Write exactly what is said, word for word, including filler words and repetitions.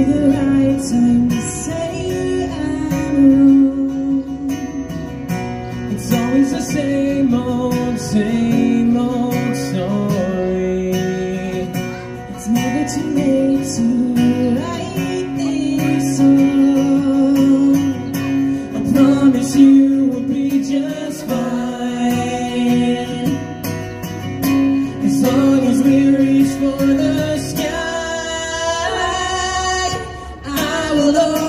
the right time to say I'm wrong. It's always the same old, same old story. It's never too late to write this song. I promise you will be just fine, as long as we reach for the sky. I will always